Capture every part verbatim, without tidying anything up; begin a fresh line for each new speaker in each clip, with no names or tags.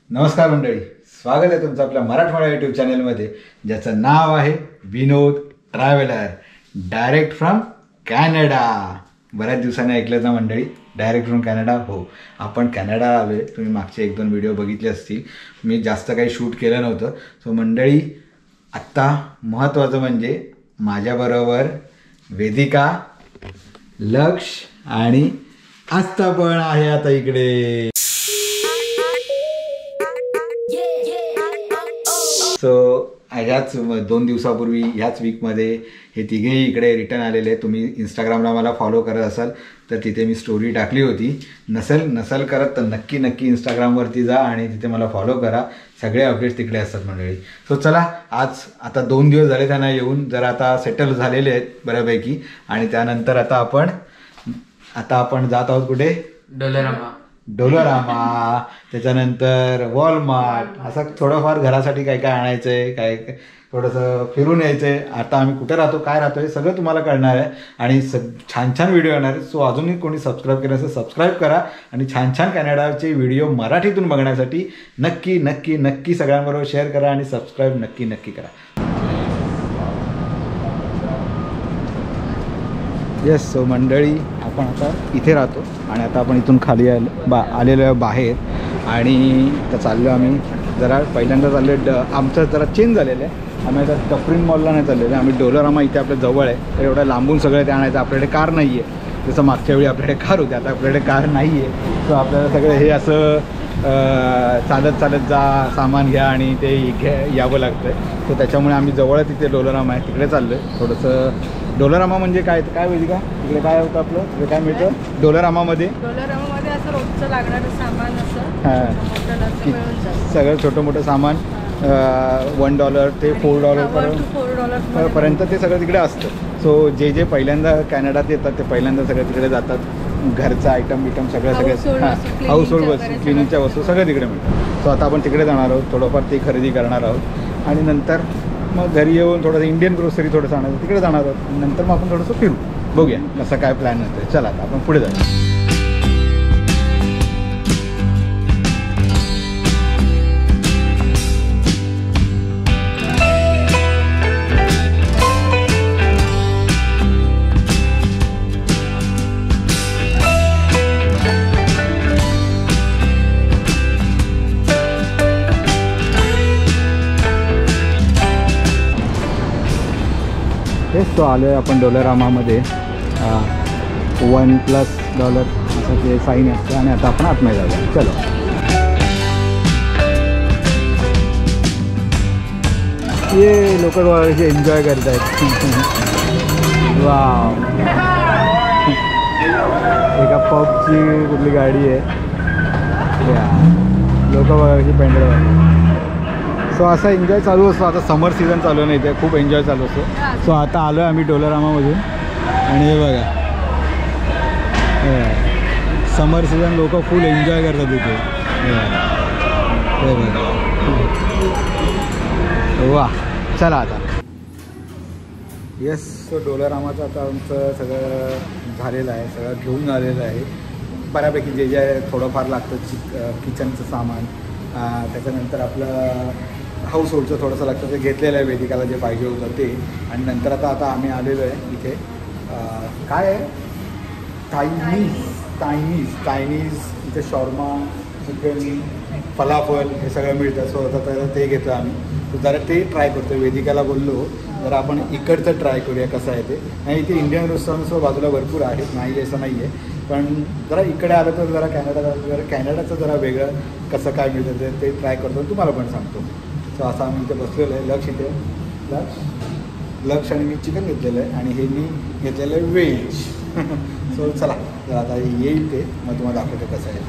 नमस्कार मंडळी, स्वागत आहे तुमचं आपल्या मराठवाडा यूट्यूब चॅनलमध्ये, ज्याचं नाव आहे Vinod traveller, direct from Canada. बऱ्याच दिवसांनी ऐकलं ना मंडळी, डायरेक्ट फ्रॉम कॅनडा. हो, आपण कॅनडा आलो आहे. तुम्ही मागचे एक दोन व्हिडिओ बघितले असतील. मी जास्त काही शूट केलं नव्हतं. सो मंडळी, आत्ता महत्त्वाचं म्हणजे माझ्याबरोबर वेदिका, लक्ष आणि आस्था पण आहे आता इकडे. सो ह्याच दोन दिवसापूर्वी ह्याच वीकमध्ये हे तिघेही इकडे रिटर्न आलेले. तुम्ही इंस्टाग्रामला मला फॉलो करत असाल तर तिथे मी स्टोरी टाकली होती. नसेल नसेल करत तर नक्की नक्की इंस्टाग्रामवरती जा आणि तिथे मला फॉलो करा. सगळे अपडेट्स तिकडे असतात मंडळी. सो चला, आज आता दोन दिवस झाले त्यांना येऊन, जरा आता सेटल झालेले आहेत बऱ्यापैकी. आणि त्यानंतर आता आपण आता आपण जात आहोत कुठे?
डोलोरामा.
डोलोरामा, त्याच्यानंतर वॉलमार्ट, असं थोडंफार घरासाठी काय काय आणायचं आहे, काय थोडंसं फिरून यायचं आहे. आता आम्ही कुठे राहतो, काय राहतो, हे सगळं तुम्हाला कळणार आहे आणि सग छान छान व्हिडिओ येणार आहे. सो अजूनही कोणी सबस्क्राईब केलं असेल सबस्क्राईब करा आणि छान छान कॅनडाचे व्हिडिओ मराठीतून बघण्यासाठी नक्की नक्की नक्की सगळ्यांबरोबर शेअर करा आणि सबस्क्राईब नक्की नक्की करा. येस, सो मंडळी, आपण आता इथे राहतो आणि आता आपण इथून खाली आलो बा आलेलो आहे बाहेर. आणि आता चाललो आम्ही जरा पहिल्यांदा चाललो ड आमचं जरा चेंज झालेलं आहे. आम्ही आता टफरीन मॉलला नाही चाललेलो आहे. आम्ही डोलोरामा इथे आपल्या जवळ आहे, तर एवढं लांबून सगळं ते आणायचं. आपल्याकडे कार नाही आहे, जसं मागच्या वेळी आपल्याकडे कार होती, आता आपल्याकडे कार नाही आहे. सो आपल्याला सगळं हे असं चालत चालत जा, सामान घ्या आणि ते घ्या यावं लागतं आहे. सो त्याच्यामुळे आम्ही जवळच तिथे डोलोरामा आहे, तिकडे चाललो आहे. थोडंसं डोलोरामा म्हणजे काय काय वेगळी का तिकडे काय होतं आपलं, तिकडे काय मिळतं डोलोरामामध्ये?
डोलोरामामध्ये असं रोजचं लागणारं सामान असं
हां, सगळं छोटं मोठं सामान वन डॉलर ते फोर डॉलर पर्यंत पर्यंत ते सगळं तिकडे असतं. सो जे जे पहिल्यांदा कॅनडात येतात ते पहिल्यांदा सगळं तिकडे जातात. घरचं आयटम बिटम सगळं सगळं हां, हाऊस होल्ड वस्तू, क्लिनिंगच्या वस्तू सगळं तिकडे मिळतं. सो आता आपण तिकडे जाणार आहोत, थोडंफार ते खरेदी करणार आहोत आणि नंतर मग घरी येऊन थोडंसं इंडियन ग्रोसरी थोडंसं आणायचं, तिकडे जाणार आहोत. नंतर मग आपण थोडंसं फिरू, बघूया कसं काय प्लॅन होतं. चला आता आपण पुढे जाऊ. हेच तो आलो आहे आपण डोलोरामामध्ये. वन प्लस डॉलर असं ते साईन असतं आणि आता आपण आतमध्ये जाऊया. चलो. ये लोक कसे एन्जॉय करत आहेत. वा, एका पबची कुठली गाडी आहे, लोक बघा कशी पेंडल. सो असा एन्जॉय चालू असतो. आता समर सीझन चालू नाही, ते खूप एन्जॉय चालू असतो. सो आता आलो आहे आम्ही डोलोरामामधून आणि हे बघा समर सीझन लोक फुल एन्जॉय करतात इथे. हे बघा, वा. चला आता. येस, सो डोलोरामाचं आता आमचं सगळं झालेलं आहे, सगळं घेऊन आलेलं आहे. बऱ्यापैकी जे जे थोडंफार लागतं चिक किचनचं सामान, त्याच्यानंतर आपलं हाऊस होल्डचं थोडंसं लागतं ते घेतलेलं आहे वेदिकाला जे पाहिजे होतं ते. आणि नंतर आता आता आम्ही आलेलो आहे इथे. काय आहे, चायनीज चायनीज चायनीज इथे शॉर्मा, चिकन, फलाफल हे सगळं मिळतं. सो आता तर ते घेतो आम्ही. तर जरा ते ट्राय करतो. वेदिकाला बोललो जरा आपण इकडचं ट्राय करूया कसं आहे ते. आणि इथे इंडियन रेस्टॉरंट्स बाजूला भरपूर आहेत, नाही असं नाही आहे, पण जरा इकडे आलं तर जरा कॅनडा जरा कॅनडाचं जरा वेगळं कसं काय मिळतं ते ते ट्राय करतो, तुम्हाला पण सांगतो. सो असं आम्ही इथे बसलेलं आहे. लक्ष इथे लक्ष लक्ष आणि मी चिकन घेतलेलं आहे आणि हे मी घेतलेलं आहे व्हेज. सो चला जरा आता येईल ते, मग तुम्हाला दाखवतो कसं आहे.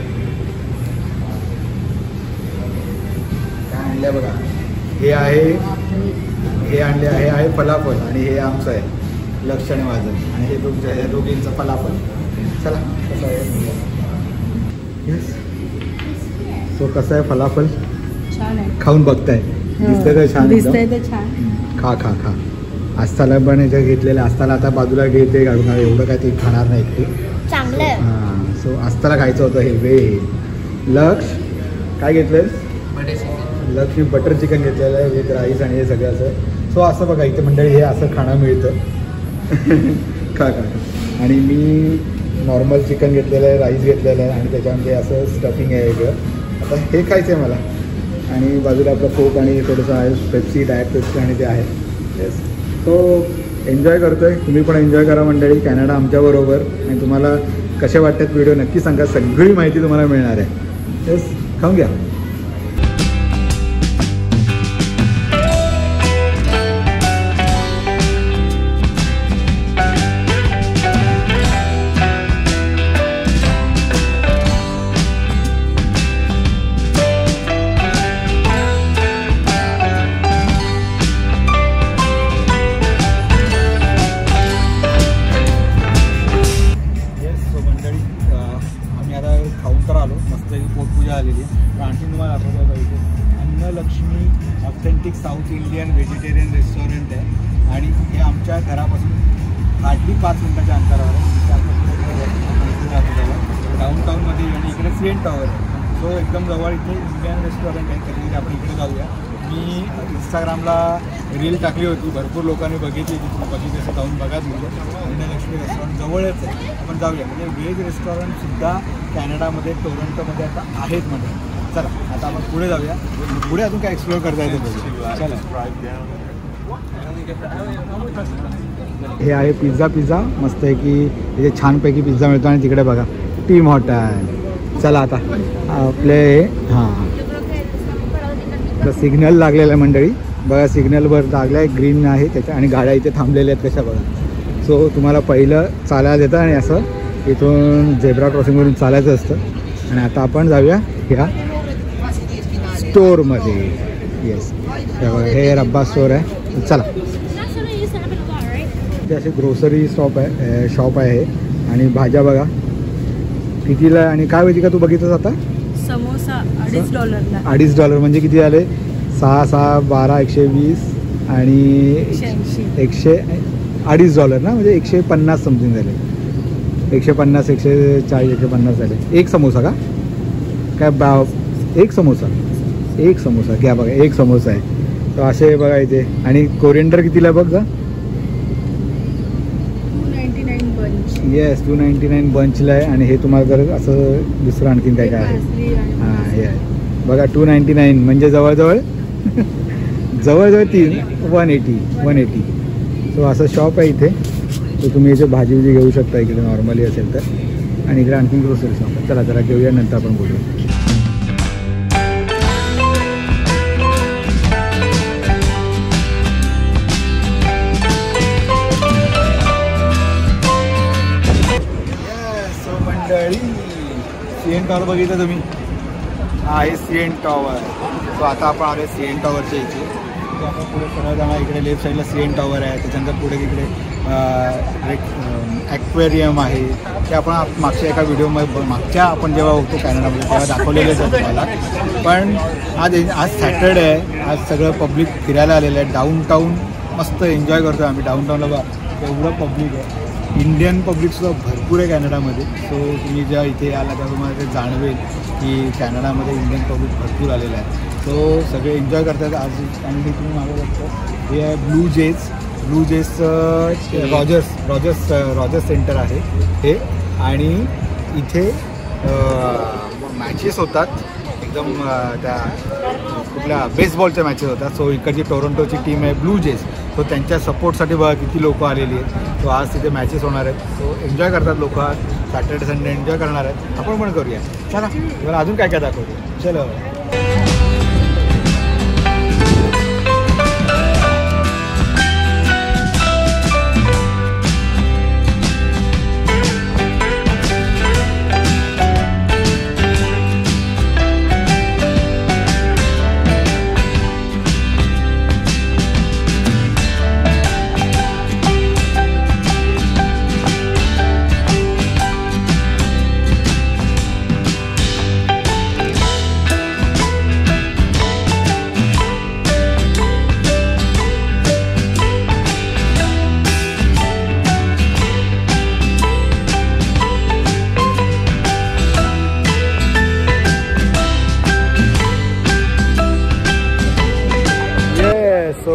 काय आणलं बघा, हे आहे हे आणले आहे आहे फलाफल आणि हे आमचं आहे लक्ष आणि माझं आणि हे तुमचं हे दोघींचं फलाफल. चला कसं आहे. येस, सो कसं आहे फलाफल?
छान आहे,
खाऊन बघताय, दिसतंय तर छान,
दिसतंय तर छान.
खा खा खा. आस्थाला पण याच्या घेतलेलं, आस्थाला आता बाजूला घेते काढून, एवढं काय ते खाणार नाही ते चांगलं. हां, सो आस्थाला खायचं होतं हे व्हेज. लक्ष काय घेतलंयस? लक्ष्मी बटर चिकन घेतलेलं आहे विथ राईस आणि हे सगळं असं. सो असं बघा इथे मंडळी हे असं खाणं मिळतं. खा खा आणि मी नॉर्मल चिकन घेतलेलं आहे, राईस घेतलेलं आहे आणि त्याच्यामध्ये असं स्टफिंग आहे वेगळं. आता हे खायचं आहे मला. आणि बाजूला आपलं कोक आणि थोडंसं आहे पेप्सी, डायट पेप्सी आणि ते आहे. येस, तो एन्जॉय करतो आहे. तुम्ही पण एन्जॉय करा मंडळी कॅनडा आमच्याबरोबर. आणि तुम्हाला कसे वाटतात व्हिडिओ नक्की सांगा. सगळी माहिती तुम्हाला मिळणार आहे. येस, खाऊन घ्या. आलेली आहे. आणखी तुम्हाला दाखवतो इथे Annalakshmi authentic south Indian vegetarian restaurant आहे आणि हे आमच्या घरापासून हार्डली पाच मिनिटाच्या अंतरावर आहे. डाऊन टाऊनमध्ये आणि इकडे सी एन टॉवर आहे. सो एकदम जवळ इथे इंडियन रेस्टॉरंट आहे. कधी आपण इकडे जाऊया. मी इंस्टाग्रामला रील टाकली होती, भरपूर लोकांनी बघितली. तिथे बघितली असं जाऊन बघा तुमचं अन्नलक्ष्मी रेस्टॉरंट जवळच आहे. आपण जाऊया. म्हणजे व्हेज रेस्टॉरंटसुद्धा कॅनडामध्ये टोरंटोमध्ये आता आहेत म्हणजे. चला आता आपण पुढे जाऊया. पुढे अजून काय एक्सप्लोअर करता येतं बघूया. चला, हे आहे पिझ्झा. पिझ्झा मस्त आहे की इथे छानपैकी पिझ्झा मिळतो. आणि तिकडे बघा टीम हॉटेल. चला आता आपले हां सिग्नल लागलेलं आहे मंडळी. बघा सिग्नलवर लागलं आहे, ग्रीन आहे त्याच्या. आणि गाड्या इथे थांबलेल्या आहेत कशा बघा. सो तुम्हाला पहिलं चालायला देतं आणि असं इथून झेब्रा क्रॉसिंगवरून चालायचं असतं. आणि आता आपण जाऊया ह्या स्टोअरमध्ये. येस, हे रब्बा स्टोअर आहे. चला, ते असे ग्रोसरी शॉप आहे शॉप आहे. आणि भाज्या बघा कितीला. आणि काय माहिती का तू बघितलंस आता
समोसा अडीच डॉलरला.
अडीच डॉलर म्हणजे किती झाले? सहा सहा बारा एकशे वीस आणि एकशे अडीच डॉलर ना, म्हणजे एकशे पन्नास समथिंग झाले. एकशे पन्नास एकशे चाळीस एकशे पन्नास झाले. एक समोसा का काय बा? एक समोसा एक समोसा घ्या बघा. एक समोसा आहे. तर असे बघा इथे. आणि कोरिएंडर कितीला बघ का? येस, टू नाईन्टी नाईन बंचला आहे. आणि हे तुम्हाला जर असं दुसरं आणखीन काय काय आहे हां हे आहे बघा टू नाईन्टी नाईन म्हणजे जवळजवळ जवळजवळ तीन one eighty one eighty. So असं शॉप आहे इथे. तर तुम्ही याची भाजी विजी घेऊ शकता इकडे नॉर्मली असेल तर. आणि इकडे आणखीन ग्रोसरी शॉप आहे. चला जरा घेऊया नंतर आपण बोलूया. सी एन टॉवर बघितलं तुम्ही? हा आहे सी एन टॉवर. सो आता आपण आलो सी एन टॉवरच्या इथे. तो आपण पुढे सरळ जाणार. इकडे लेफ्ट साईडला सी एन टॉवर आहे. त्याच्यानंतर पुढे तिकडे ॲक्वेरियम आहे. ते आपण मागच्या एका व्हिडिओमध्ये मागच्या आपण जेव्हा होतो कॅनडामध्ये तेव्हा दाखवलेलेच आहे तुम्हाला. पण आज आज सॅटर्डे आहे. आज सगळं पब्लिक फिरायला आलेलं आहे. डाऊन टाऊन मस्त एन्जॉय करतो आम्ही. डाऊन टाऊनला बघा एवढं पब्लिक आहे. इंडियन पब्लिकसुद्धा भरपूर आहे कॅनडामध्ये. सो तुम्ही जेव्हा इथे आला तेव्हा तुम्हाला ते जाणवेल की कॅनडामध्ये इंडियन पब्लिक भरपूर आलेलं आहे. सो सगळे एन्जॉय करतात आज. आणि हे तुम्ही मागं बघतो हे आहे blue jays. Blue jays Rogers Rogers Rogers centre आहे हे. आणि इथे मॅचेस होतात एकदम त्या कुठल्या बेसबॉलच्या मॅचेस होतात. सो इकडची टोरंटोची टीम आहे ब्लू जेज. सो त्यांच्या सपोर्टसाठी बघा किती लोक आलेली आहेत. सो आज तिथे मॅचेस होणार आहेत. सो एन्जॉय करतात लोक. आज सॅटर्डे संडे एन्जॉय करणार आहेत. आपण पण करूया. चला मला अजून काय काय दाखवतो. चलो.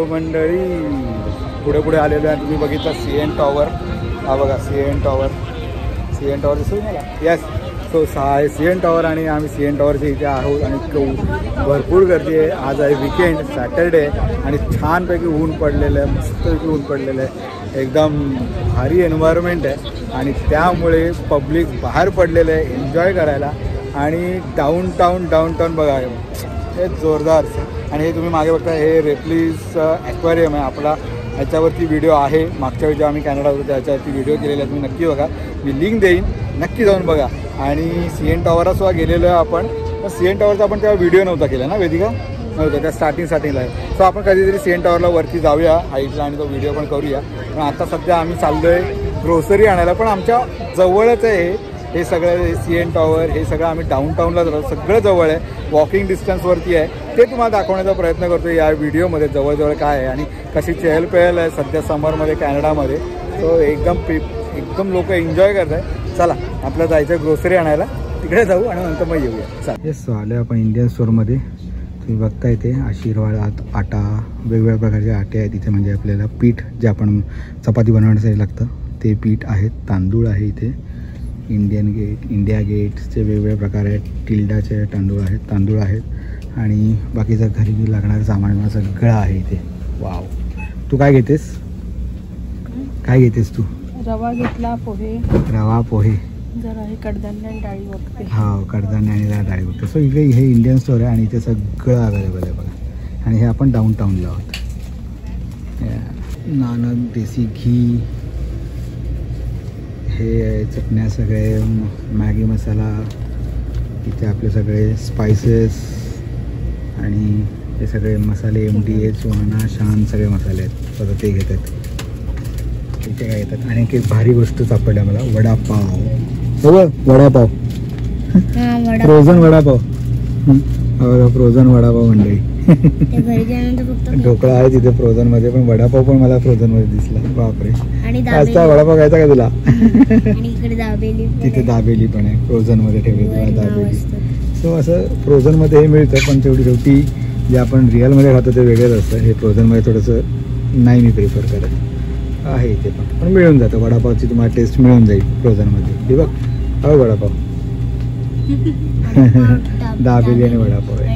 सो मंडळी पुढे पुढे आलेलो आहे. तुम्ही बघितलं सी एन टॉवर, हा बघा C N tower, C N tower दिसतो मला. येस, सो सा आहे सी एन टॉवर आणि आम्ही सी एन टॉवरच्या इथे आहोत आणि भरपूर गर्दी आहे. आज आहे विकेंड, सॅटरडे आणि छानपैकी ऊन पडलेलं आहे, मस्तपैकी ऊन पडलेलं आहे. एकदम भारी एन्व्हायरमेंट आहे आणि त्यामुळे पब्लिक बाहेर पडलेलं आहे एन्जॉय करायला. आणि डाऊन टाऊन डाऊन टाऊन बघा हे जोरदार. आणि हे तुम्ही मागे बघता हे रेप्लीज ॲक्वेरियम आहे आपला. ह्याच्यावरती व्हिडिओ आहे, मागच्या वेळी जेव्हा आम्ही कॅनडा होतो त्याच्यावरती व्हिडिओ केलेला आहे, तुम्ही नक्की बघा, मी लिंक देईन, नक्की जाऊन बघा. आणि सी एन टॉवरला सुद्धा गेलेलो आहे आपण. पण सी एन टॉवरचा आपण तेव्हा व्हिडिओ नव्हता केला ना वेदिका, नव्हतं, त्या स्टार्टिंग स्टार्टिंगला आहे. सो आपण कधीतरी सी एन टॉवरला वरती जाऊया हाईटला आणि तो व्हिडिओ पण करूया. पण आता सध्या आम्ही चाललो आहे ग्रोसरी आणायला, पण आमच्या जवळच आहे हे सगळं सी एन टॉवर, हे सगळं आम्ही डाऊनटाऊनला जातो, सगळं जवळ आहे, वॉकिंग डिस्टन्सवरती आहे. ते तुम्हाला दाखवण्याचा प्रयत्न करतो या व्हिडिओमध्ये, जवळजवळ काय आहे आणि कशी चहलपहल आहे सध्या समरमध्ये कॅनडामध्ये. सो एकदम पे एकदम लोक एन्जॉय करत आहे. चला आपलं जायचं ग्रोसरी आणायला, तिकडे जाऊ आणि नंतर मग येऊया. चला येस, सो आलो आपण इंडियन स्टोअरमध्ये. तुम्ही बघता इथे आशीर्वाद आटा, वेगवेगळ्या प्रकारचे आटे आहेत इथे, म्हणजे आपल्याला पीठ जे आपण चपाती बनवण्यासाठी लागतं ते पीठ आहेत. तांदूळ आहे इथे, इंडियन गेट, इंडिया गेटचे वेगवेगळे प्रकार आहेत, टिल्डाचे तांदूळ आहेत तांदूळ आहेत आणि बाकीचं घरी लागणारं सामान मला सगळं आहे इथे. वाव, तू काय घेतेस, काय घेतेस तू?
रवा घेतला, पोहे,
रवा पोहे,
जरा हे कडधान्य आणि डाळी बघते.
हो, कडधान्य आणि डाळी बघते. सो इकडे हे इंडियन स्टोअर आहे आणि इथे सगळं अवेलेबल आहे बघा. आणि हे आपण डाऊन टाऊनला आहोत. नानक, देसी घी, हे चटण्या, सगळे मॅगी मसाला, इथे आपले सगळे स्पायसेस आणि हे सगळे मसाले, M D A, Suhana, Shan, सगळे मसाले आहेत बघा, ते घेत आहेत. इथे काय येतात आणि एक भारी गोष्ट सापडल्या मला, वडापाव. बघ वडापाव, फ्रोझन वडापाव, फ्रोझन वडापाव मंडळी. ढोकळा आहे तिथे फ्रोझनमध्ये, पण वडापाव पण मला फ्रोझनमध्ये दिसला. बापरे, आता वडापाव खायचा का तुला? तिथे दाबेली पण आहे फ्रोझनमध्ये ठेवली तुम्हाला दाबेली. सो असं फ्रोझनमध्ये हे मिळतं, पण तेवढी शेवटी जे आपण रिअलमध्ये खातो ते वेगळंच असतं. हे फ्रोझनमध्ये थोडंसं नाही मी प्रिफर करत आहे इथे, पण पण मिळून जातं वडापावची, तुम्हाला टेस्ट मिळून जाईल फ्रोझनमध्ये. हे बघ, हो वडापाव, दाबेली आणि वडापाव आहे.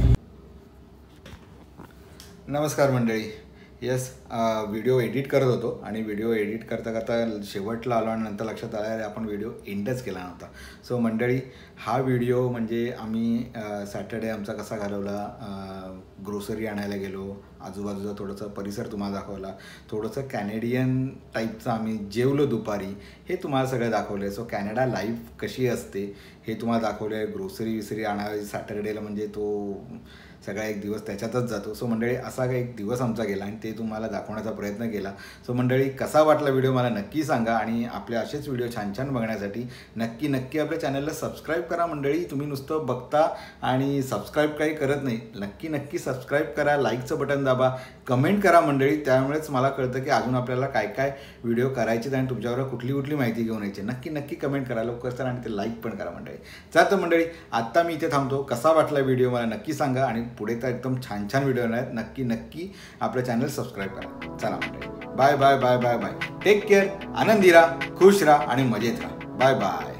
नमस्कार मंडळी. येस, व्हिडिओ एडिट करत होतो आणि व्हिडिओ एडिट करता करता शेवटला आलो आणि नंतर लक्षात आलं अरे आपण व्हिडिओ एंडच केला नव्हता. सो मंडळी, हा व्हिडिओ म्हणजे आम्ही सॅटर्डे आमचा कसा घालवला, ग्रोसरी आणायला गेलो, आजूबाजूचा थोडंसं परिसर तुम्हाला दाखवला, थोडंसं कॅनेडियन टाईपचं आम्ही जेवलो दुपारी, हे तुम्हाला सगळं दाखवलं आहे. सो कॅनडा लाईफ कशी असते हे तुम्हाला दाखवलं आहे. ग्रोसरी विसरी आणावी सॅटर्डेला म्हणजे तो सगळा एक दिवस त्याच्यातच जातो. सो मंडळी, असा काही एक दिवस आमचा गेला आणि ते तुम्हाला दाखवण्याचा प्रयत्न केला. सो मंडळी, कसा वाटला व्हिडिओ मला नक्की सांगा आणि आपले असेच व्हिडिओ छान छान बघण्यासाठी नक्की नक्की आपल्या चॅनलला सबस्क्राईब करा. मंडळी, तुम्ही नुसतं बघता आणि सबस्क्राईब काही करत नाही, नक्की नक्की सबस्क्राईब करा, लाईकचं बटन दाबा, कमेंट करा मंडळी. त्यामुळेच मला कळतं की अजून आपल्याला काय काय व्हिडिओ करायचे आणि तुमच्यावर कुठली कुठली माहिती घेऊन यायची. नक्की नक्की कमेंट करा लवकर सर आणि ते लाईक पण करा मंडळी. चालतं मंडळी, आत्ता मी इथे थांबतो. कसा वाटला व्हिडिओ मला नक्की सांगा आणि पुढे तर एकदम छान छान व्हिडिओ आहेत. नक्की नक्की आपलं चॅनल सबस्क्राईब करा. चला मंडळी, bye bye bye bye bye. Take care, आनंदी राहा, खुश राहा आणि मजेत राहा. Bye bye.